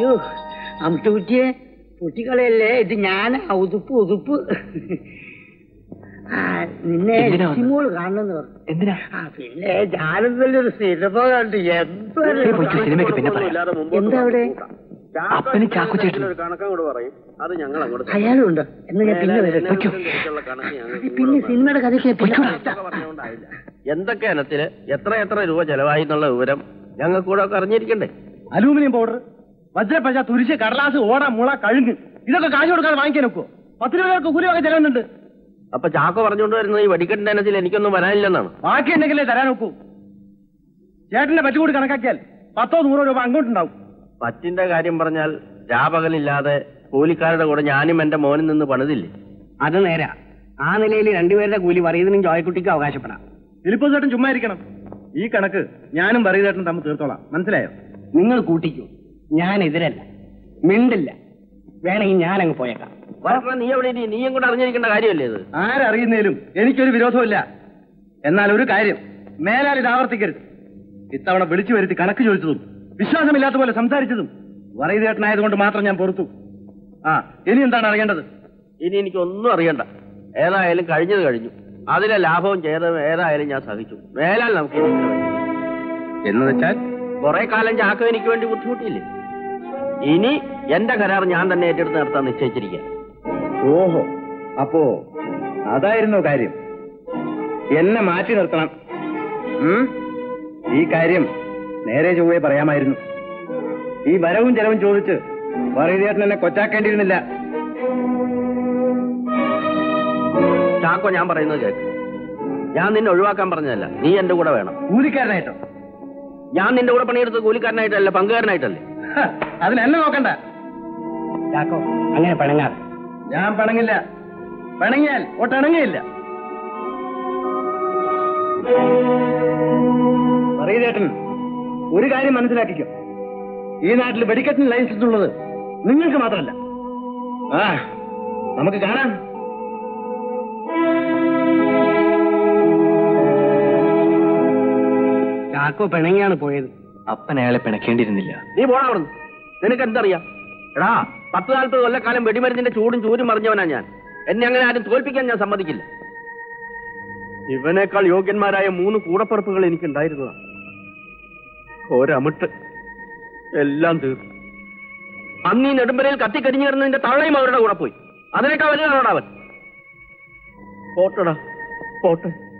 അമ്മൂട്ടിയെ പൊട്ടിക്കളയല്ലേ, ഇത് ഞാനാ. ഉതുപ്പ് നിന്നെ മോള് കാണണമെന്ന് പറഞ്ഞു. എന്തിനാ? പിന്നെ ഞാനെന്നല്ലൊരു സിനിമ കണ്ടു. എന്താ അവിടെ? അയാളും ഉണ്ടോ? എന്ന് ഞാൻ പിന്നെ പിന്നെ സിനിമയുടെ കഥയ്ക്ക് എന്തൊക്കെ ഇനത്തില് എത്ര രൂപ ചെലവായി എന്നുള്ള വിവരം ഞങ്ങൾക്ക് കൂടെ ഒക്കെ അറിഞ്ഞിരിക്കണ്ടേ? അലൂമിനിയം പൗഡർ, വജ്രപ്പശ, തുരിശ്, കടലാസ്, ഓട, മുള, കഴുങ്ങ്, ഇതൊക്കെ കാശ് കൊടുക്കാതെ വാങ്ങിക്കാൻ നോക്കുവോ? 10 രൂപയൊക്കെ കൂലിയൊക്കെ ചെലവുന്നുണ്ട്. അപ്പൊ ചാക്കോ പറഞ്ഞുകൊണ്ട് വരുന്നത് ഈ വെടിക്കെട്ടിന്റെ ഇനത്തിൽ എനിക്കൊന്നും വരാനില്ലെന്നാണ്. ബാക്കി ഉണ്ടെങ്കിലേ തരാൻ നോക്കൂ. ചേട്ടന്റെ പറ്റു കൂടി കണക്കാക്കിയാൽ 10-100 രൂപ അങ്ങോട്ടുണ്ടാവും. പറ്റിന്റെ കാര്യം പറഞ്ഞാൽ രാപകലില്ലാതെ കൂലിക്കാരുടെ കൂടെ ഞാനും എന്റെ മോനിൽ നിന്ന് പണിതില്ലേ? അത് നേരാ. ആ നിലയിൽ രണ്ടുപേരുടെ കൂലി വറീദിനും ജോയ്ക്കുട്ടിക്കും അവകാശപ്പെടാം. ഫിലിപ്പോസ് ചേട്ടൻ ചുമ്മാ ഇരിക്കണം. ഈ കണക്ക് ഞാനും വറീദേട്ടനും തമ്മിൽ തീർത്തോളാം. മനസ്സിലായോ? നിങ്ങൾ കൂട്ടിക്കൂ, ഞാൻ എതിരല്ല, മിണ്ടില്ല. വേണമെങ്കിൽ ഞാനങ്ങ് പോയേക്കാം. നീ എവിടെ? നീയും കൂടെ അറിഞ്ഞിരിക്കേണ്ട കാര്യമല്ലേ ഇത്? ആരറിയുന്നതിലും എനിക്കൊരു വിരോധമില്ല. എന്നാൽ ഒരു കാര്യം, മേലാൽ ഇത് ആവർത്തിക്കരുത്. ഇത്തവണ വിളിച്ചു വരുത്തി കണക്ക് ചോദിച്ചതും വിശ്വാസമില്ലാത്ത പോലെ സംസാരിച്ചതും വറീദേട്ടനായതുകൊണ്ട് മാത്രം ഞാൻ പൊറുത്തു. ഇനി എന്താണ് അറിയേണ്ടത്? ഇനി എനിക്കൊന്നും അറിയണ്ട. ഏതായാലും കഴിഞ്ഞത് കഴിഞ്ഞു. അതിലെ ലാഭവും ചെയ്തതും ഏതായാലും ഞാൻ സഹിച്ചു. മേലാൽ നമുക്ക് എന്ന് വെച്ചാൽ കുറെ കാലം ചാക്കോ എനിക്ക് വേണ്ടി ബുദ്ധിമുട്ടിയില്ലേ? ഇനി എന്റെ കരാർ ഞാൻ തന്നെ ഏറ്റെടുത്ത് നടത്താൻ നിശ്ചയിച്ചിരിക്കുക. ഓഹോ, അപ്പോ അതായിരുന്നു കാര്യം. എന്നെ മാറ്റി നിർത്തണം. ഈ കാര്യം നേരെ ചൊവ്വേ പറയാമായിരുന്നു. ഈ വരവും ചെലവും ചോദിച്ച് വറീദേട്ടൻ എന്നെ കൊച്ചാക്കേണ്ടിയിരുന്നില്ല. ചാക്കോ, ഞാൻ പറയുന്നത് കേൾക്ക്. ഞാൻ നിന്നെ ഒഴിവാക്കാൻ പറഞ്ഞതല്ല, നീ എന്റെ കൂടെ വേണം. കൂലിക്കാരനായിട്ടോ? ഞാൻ നിന്റെ കൂടെ പണിയെടുത്ത് കൂലിക്കാരനായിട്ടല്ല, പങ്കുകാരനായിട്ടല്ലേ. അതിനെന്നെ നോക്കണ്ട ചാക്കോ. അങ്ങനെ പണങ്ങാതെ. ഞാൻ പണങ്ങില്ല. പണങ്ങിയാൽ ഒട്ടണങ്ങിയില്ല. വറീദേട്ടൻ ഒരു കാര്യം മനസ്സിലാക്കിക്കോ. ഈ നാട്ടിൽ വെടിക്കെട്ടിന് ലൈസൻസ് ഉള്ളത് നിങ്ങൾക്ക് മാത്രമല്ല. നമുക്ക് കാണാം. ചാക്കോ പിണങ്ങിയാണ് പോയത്. അപ്പൻ അയാളെ പിണക്കേണ്ടിയിരുന്നില്ല. നീ പോടാ അവിടുന്ന്. നിനക്ക് എന്തറിയാം? എടാ, 10-40 കൊല്ലക്കാലം വെടിമരുന്നിന്റെ ചൂടും ചൂരും മറിഞ്ഞവനാ ഞാൻ. എന്നെ അങ്ങനെ ആരും തോൽപ്പിക്കാൻ ഞാൻ സമ്മതിക്കില്ല. ഇവനേക്കാൾ യോഗ്യന്മാരായ 3 കൂടപ്പുറപ്പുകൾ എനിക്കുണ്ടായിരുന്നതാണ്. ഒരമിട്ട് എല്ലാം തീർന്നു. അന്ന് ഈ നെടുമ്പരയിൽ കത്തിക്കരിഞ്ഞു കിടന്നതിന്റെ തള്ളയും അവരുടെ കൂടെ പോയി. അതിനേക്കാൾ വലുതാണോടാ അവൻ. പോട്ടടാ, പോട്ടെ.